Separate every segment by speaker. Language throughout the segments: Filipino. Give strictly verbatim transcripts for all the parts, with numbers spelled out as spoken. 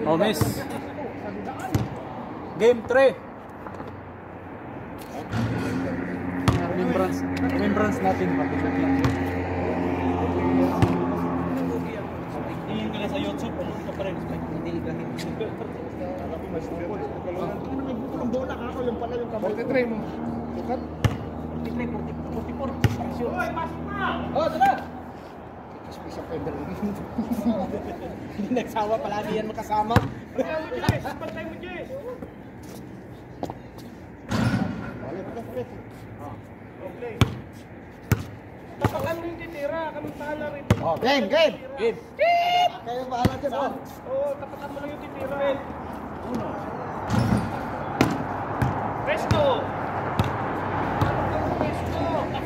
Speaker 1: Oh, miss. Game three. Remembrance, remembrance natin matigat lang.
Speaker 2: Tingin ka na sa YouTube, ano ito pa rin? Hindi ka hindi.
Speaker 3: Alam mo, mas simple. Ano may buto ng bola ka ako, yung pala yung kabal. forty-three mo. Sukat?
Speaker 2: forty-three, forty-four.
Speaker 3: Hoy, pasok na! Oh, tara! Isa pa yung
Speaker 2: Hindi nagsawa, palagi yan makasama.
Speaker 3: Pantay mo, Jess! Pantay mo, Jess! Balik ka, balik. Okay. Tapos kami yung titira, kami pahala rin. Oh, game, game!
Speaker 2: Game!
Speaker 3: Game! Kayo pahala dyan, oh.
Speaker 4: Oo, tapakan mo lang yung titira. Uno. Presto! Presto!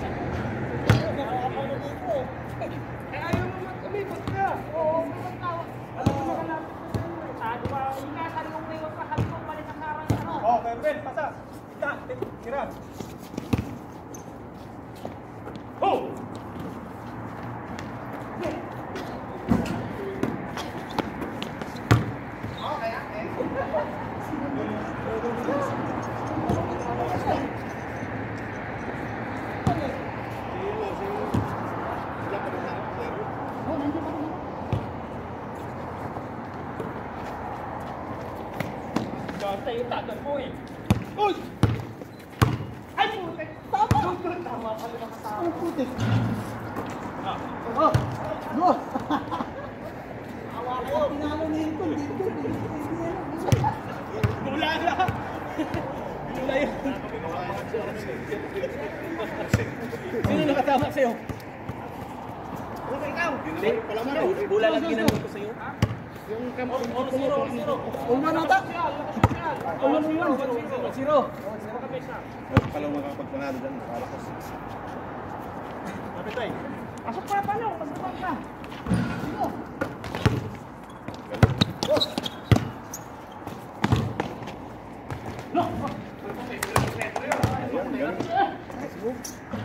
Speaker 4: Eh, ayaw mo mag-umibot ka. Oo, umibot ka. Alam mo na kalapit ko sa inyo. Sabi ba, inasal mong may wag ka, sabi ko, balik ang sarang ano.
Speaker 3: Oh, Ben, pasa. Ita, tira.
Speaker 4: Ho! Tayo tagal mo eh. Uy! Ay, putik! Tama! Tama pala nakasama.
Speaker 3: Ay, putik.
Speaker 4: Ah.
Speaker 3: Oh! Go! Awa kayo. Pinalo na yung kundi.
Speaker 4: Wala na! Wala yun.
Speaker 2: Sino nakatama sa'yo?
Speaker 3: Okay, ikaw.
Speaker 2: Hindi, bula lang ginamit ko sa'yo.
Speaker 3: Yung kampo.
Speaker 4: Zero, zero, zero.
Speaker 3: Uma nata.
Speaker 4: Ulo mo yun.
Speaker 2: Zero.
Speaker 3: Kalau makapagpanalo dyan, nakalakas.
Speaker 4: Kapitay.
Speaker 3: Pasok pa, palo. Pasok pa ka. Sino?
Speaker 4: No!
Speaker 3: Nice move.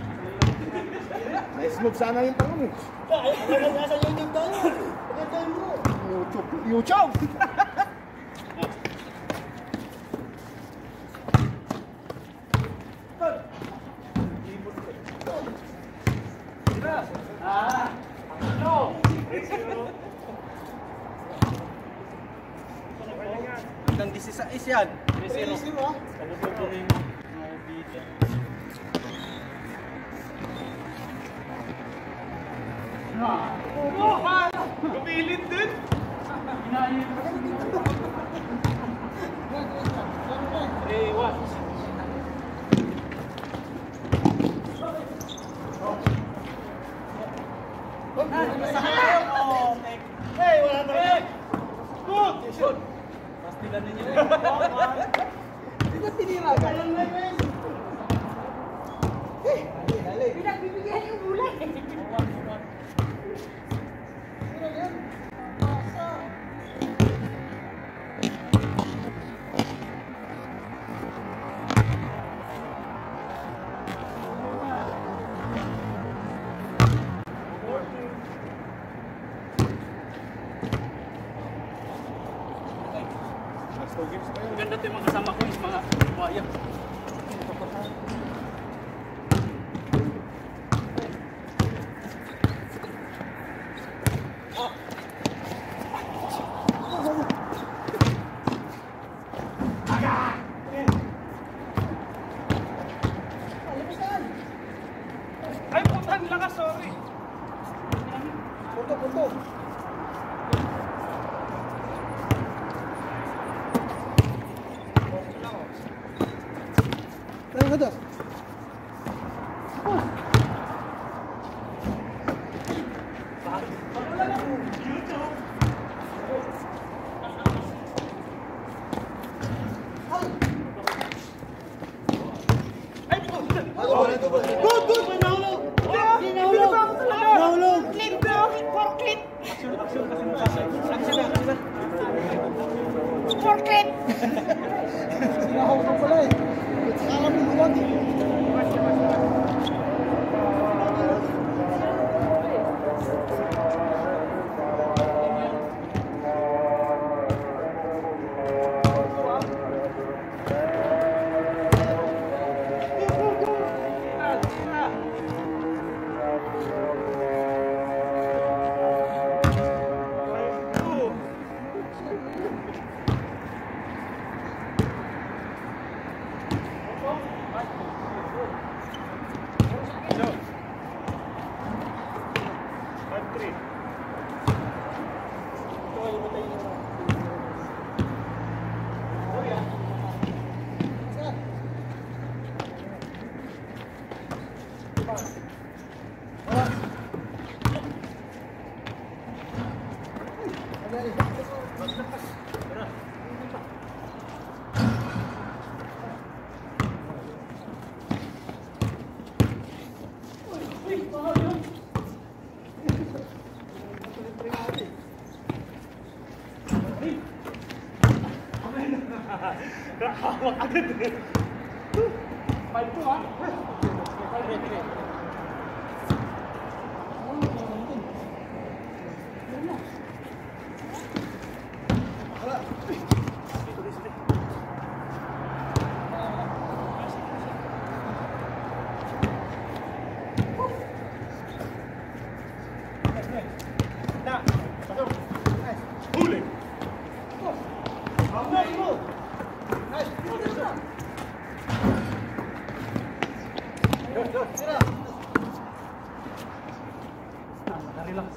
Speaker 3: Nice move sana yung tanong eh.
Speaker 2: Ay, nasa YouTube tayo. Pagkakain mo.
Speaker 3: YouTube. YouTube!
Speaker 4: Ah! No!
Speaker 2: Hanggang sixteen yan.
Speaker 3: Zero. Zero ah.
Speaker 4: Oh! Lumilit din! Eh, what?
Speaker 3: Hey, wala na.
Speaker 4: Eh! Good!
Speaker 2: Good. Pastilan ninyo eh.
Speaker 3: Di ba tinira ka? Eh, dali.
Speaker 5: Pinagbibigyan yung gulay.
Speaker 2: Maganda ito yung mga kasama ko, yung mga buhaya.
Speaker 4: Ay, putang lakas, sorry!
Speaker 3: Punto, punto. Tayo ka doon.
Speaker 4: Ay, putang!
Speaker 3: Good, good! Nahulog! Nahulog! Nahulog!
Speaker 5: Clip bro, for clip. For clip.
Speaker 3: Nahulog pala eh. Alam mo buwan eh. Hawak agad eh. Five two ha? Five three three.
Speaker 1: Relax.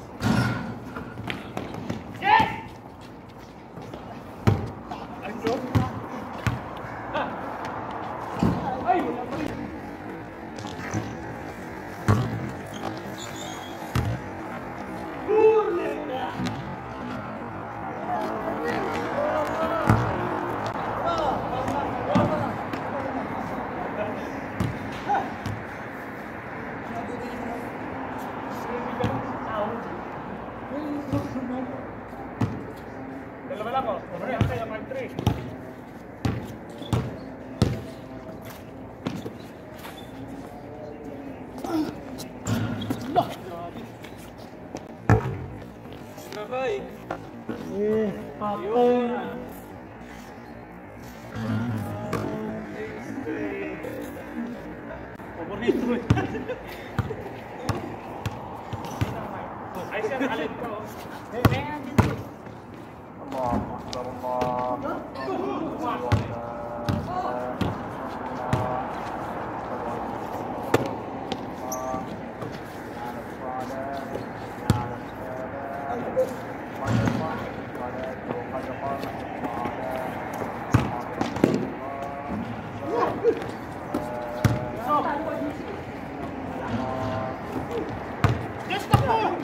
Speaker 3: Dalawa lang oh. Mamaya kaya five three.
Speaker 2: Nakay.
Speaker 1: Eh, patay.
Speaker 3: Paborito eh. Ay siya, alin ko.
Speaker 4: Just stop mo!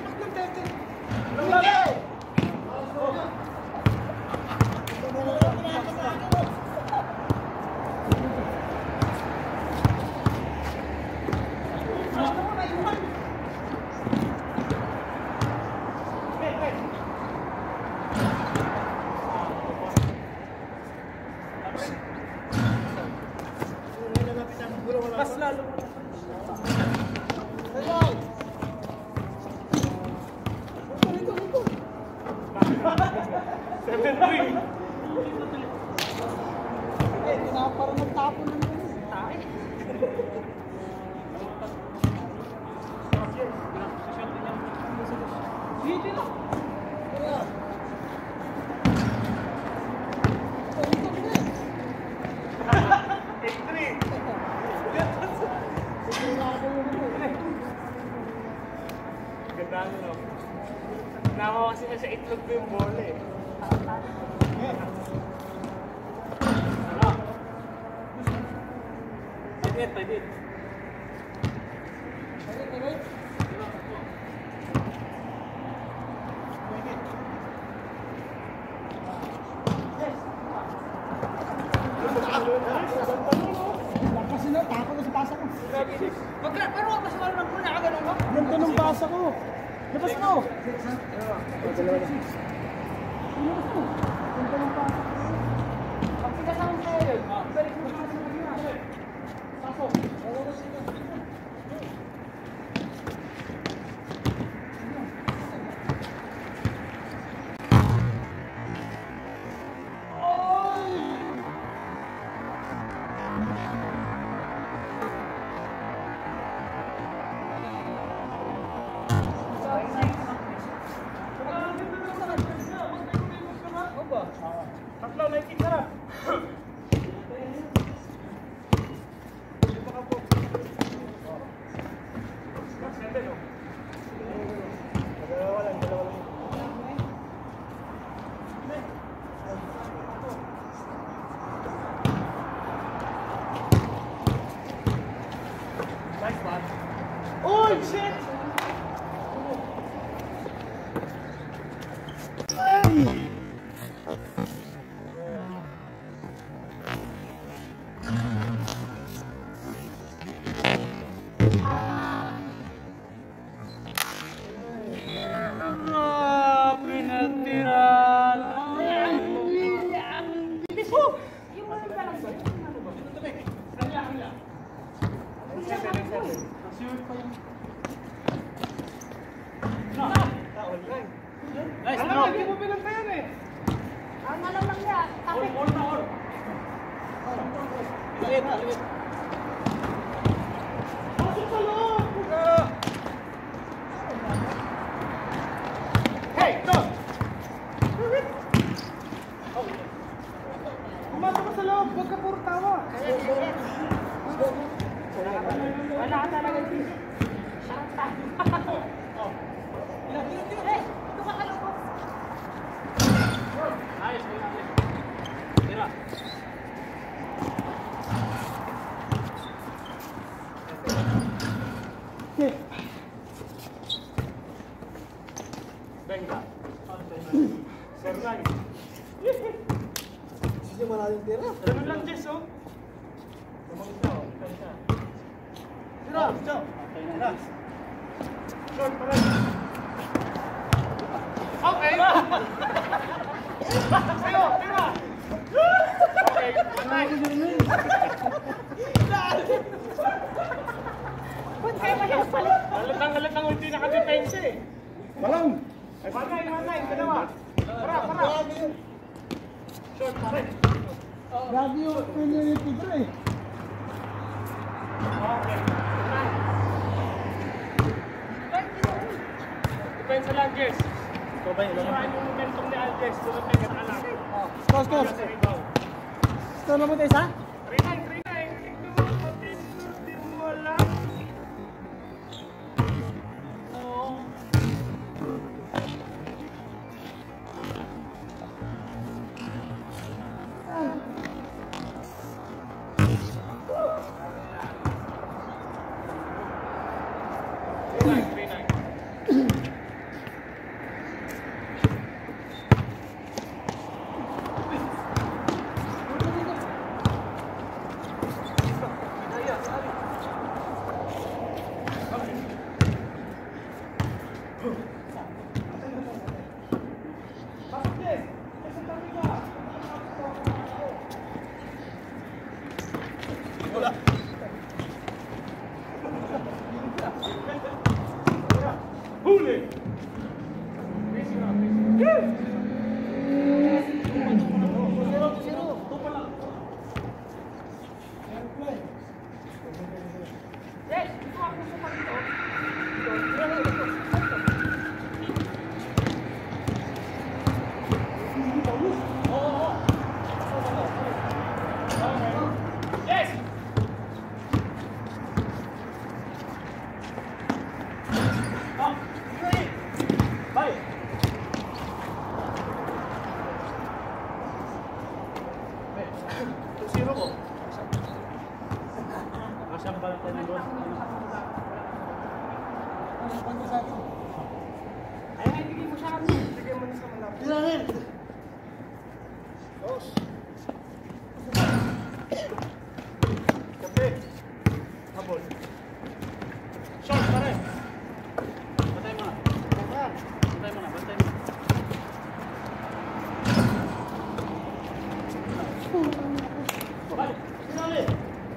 Speaker 2: Mas lalo.
Speaker 3: seven three.
Speaker 4: Eh, parang nagtapon ng tayo. Dito na.
Speaker 3: eight three. Ganda no. Nawa kasi sa itlog ko yung bola eh.
Speaker 2: Pwede, pwede.
Speaker 4: Kasi na, takot na sa pasa ko.
Speaker 5: Wag ka, pero wag mas marunong muna ka ganun, no?
Speaker 4: Ganda ng pasa ko. Labas mo!
Speaker 5: Pag pinasama sa'yo yun, balik mo sa kanila. Pasok.
Speaker 3: Tatlo, may kitara. Seven, oh. Dalawa lang, dalawa lang. Nice one. Oh, shit!
Speaker 2: Ah, pinatiran.
Speaker 5: Bilis mo!
Speaker 3: Pasok sa loob! Hey, go! Pumasok ka sa loob, huwag ka puro tawa.
Speaker 5: Wala ka talaga dito. Eh, ito ka kaloko.
Speaker 2: Ayos, ayos. Tira. Venga. Sergay.
Speaker 3: Sige, maraming tira.
Speaker 2: Ganun lang, Jess, oh.
Speaker 3: Tira, tira. Tira. Short pa rin.
Speaker 2: Okay. Sa'yo, tira. Okay, nice.
Speaker 5: Ba't kayo kayo palit?
Speaker 2: Halatang halatang hindi nakadepensa eh.
Speaker 3: Balong!
Speaker 2: Manay, manay, dalawa. Para, para. Short pa rin.
Speaker 3: Grabe yung pinili yung tira eh.
Speaker 2: Okay. Depensa lang, Jess. Ikaw ba yun? Sirain yung momentum ni Aljes. Sunod na yung anak.
Speaker 3: Score, score.
Speaker 2: Sa rebound.
Speaker 3: Score naman tayo isa?
Speaker 2: three nine, three nine. Tignan mo, pati hindi mo alam. Oo. three nine, three nine. Huli!
Speaker 5: Yes, ito ako sa pagito.
Speaker 2: Yes! Ah, ready! Bye! two zero ko. Masya ba lang tayo ng doon?
Speaker 5: Ay, ay, bigay mo siya kami.
Speaker 3: Bigyan mo na sa malapit. Tira rin! Dos.
Speaker 2: Kape! Habol. Shot, pare! Batay mo na. Batay mo na, batay mo na. Balik!
Speaker 3: Tira rin!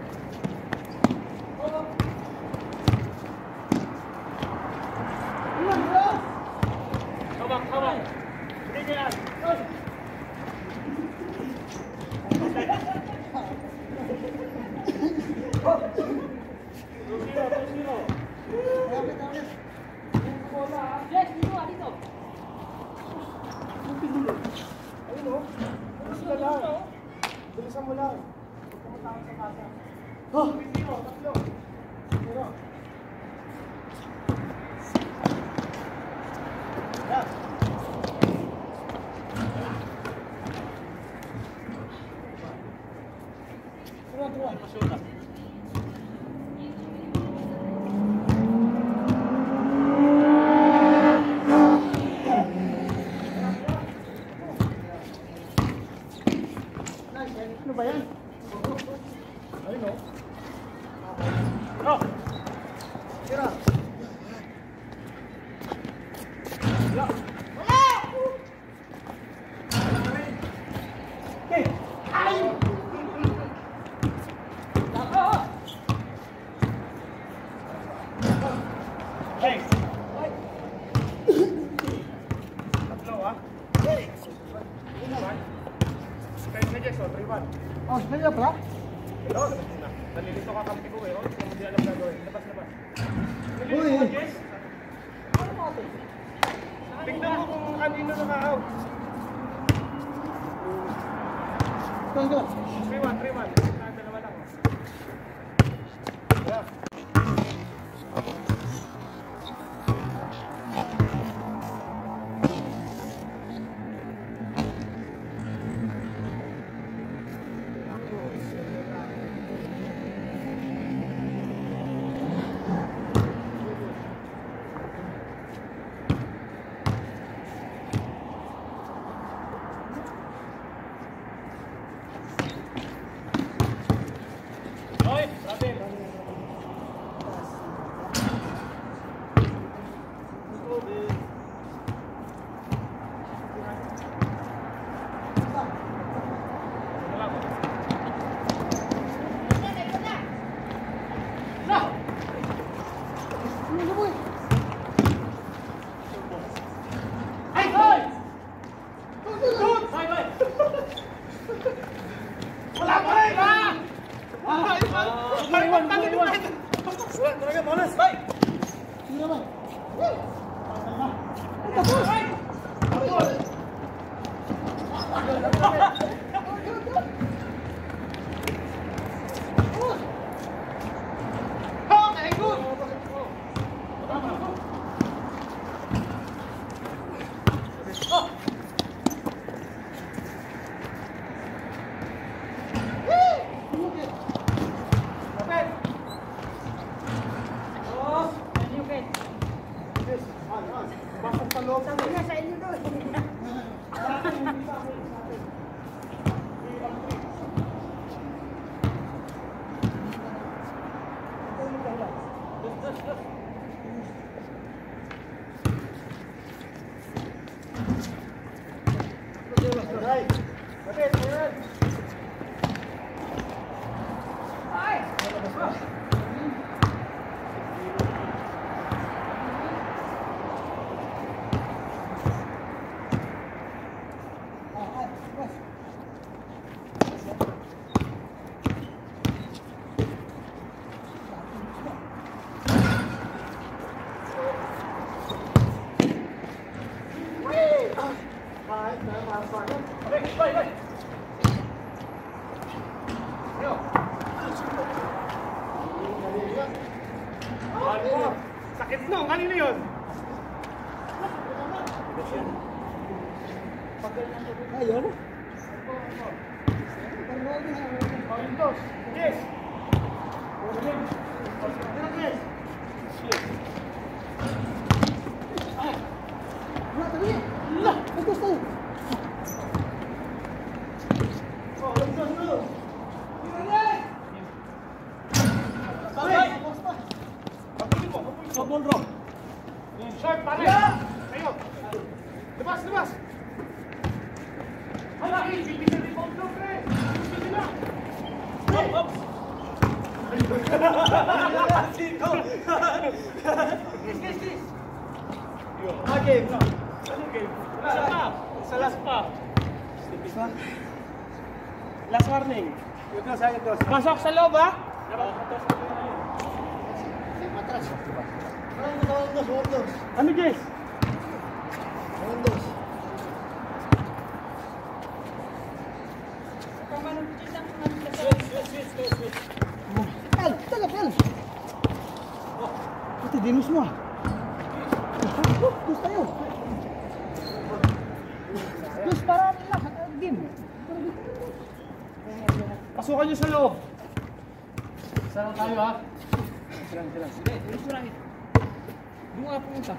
Speaker 2: Hawak, hawak! Hindi niya yan! two zero, two zero.
Speaker 3: Kapit, kapit.
Speaker 5: Yes, dito, ah, dito.
Speaker 3: Ayun o. Bilis ka lang. Bilisan mo lang. Huwag ka matakot sa kasa. Oh! Tatlo, tatlo. Tira. Yan. Tira, tira.
Speaker 2: Masyola.
Speaker 3: Ano ba yan? Ayun o.
Speaker 2: Go!
Speaker 3: Tira.
Speaker 2: Wala!
Speaker 3: Okay. Ay!
Speaker 2: Hey! Tatlo ah. One. Kaya na Jess, oh, three one.
Speaker 3: Oh, sila pala?
Speaker 2: Hello, Nalilito ka kampi ko eh. Oh, hindi alam gagawin. Labas, labas.
Speaker 3: Uy!
Speaker 2: Yes. Tignan mo kung kanino naka-out.
Speaker 3: Go, go!
Speaker 2: three one, three one. Dalawa lang. Yeah. Oy, brother. Wala pa rin! Ah! Ah! Iwan, iwan, iwan! Wala talaga, malas! Bay!
Speaker 3: Sino naman?
Speaker 2: Okay, good! Oh! Kapit!
Speaker 4: Oh, nanyukit.
Speaker 3: Yes, an, an. Pasok sa loob.
Speaker 4: Sabi nga sa inyo doon.
Speaker 3: Right. Kapit, ayan. Kahit na masakan.
Speaker 2: Bay, bay, bay! Yo! Ano? Sakit no, kanino yun?
Speaker 3: Ayun.
Speaker 2: Palintos! Yes! Yes!
Speaker 3: Wala, tabi. Lah, bagus tayo. Oh, bagus no.
Speaker 2: Bay!
Speaker 3: Sabon ro.
Speaker 2: Short, pare! Tayo! Labas, labas! Halaki! Bibigyan din po ang blue, pre! Gusto nila! Hop, hop! Yes, yes, yes!
Speaker 3: Ah, game.
Speaker 2: Ano game? Isa pa! Isa last pa!
Speaker 3: Isa.
Speaker 2: Last warning!
Speaker 3: Yun na, sayang dos.
Speaker 2: Pasok sa loob, ha?
Speaker 3: Matras. Parang matawag dos, huwag dos.
Speaker 2: Ano, Jess?
Speaker 3: Huwag dos. Pal, taga pal. Ito, dinos mo ah. Dos tayo. Dos para lahat ang game.
Speaker 2: Pasukan nyo sa loob!
Speaker 1: Isa lang tayo ha.
Speaker 2: Silang, silang.
Speaker 4: Sige, tulis mo lang ito. Doon nga pumunta.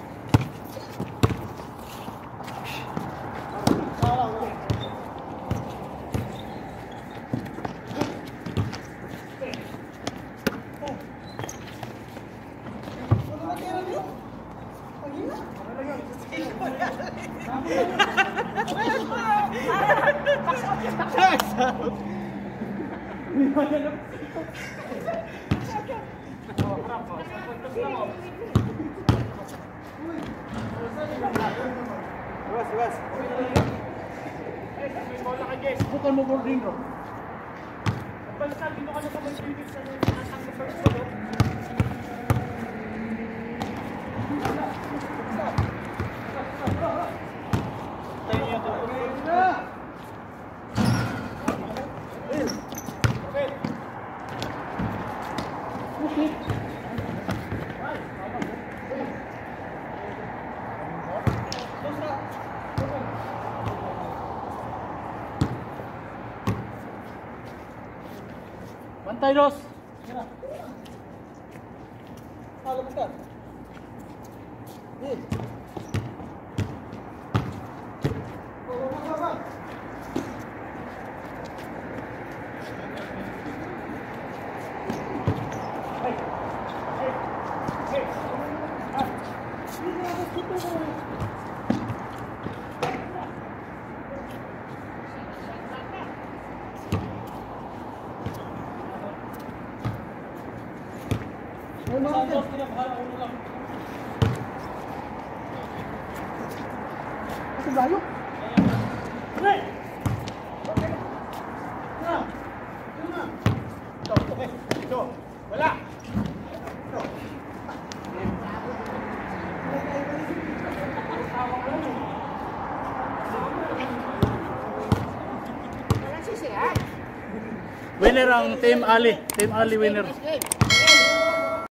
Speaker 3: Luas, luas.
Speaker 2: May bola ka, Jess.
Speaker 3: Bukan mo boarding bro.
Speaker 4: basta dito ka na sa may Philippines na natanggap sa gusto mo.
Speaker 1: Bantay, Ross.
Speaker 3: Alam ka. Eh. Oh, mama.
Speaker 4: Hey! Hey! Hey! Ah!
Speaker 3: Hindi ako dito mo. Ay, mga
Speaker 1: Santos, pinabahala ulo lang.
Speaker 3: Kasi layo.
Speaker 1: Hey!
Speaker 3: Na. Yun na.
Speaker 2: Ito, okay. Ito. Wala.
Speaker 1: Winner ang Team Ali. Team Ali winner.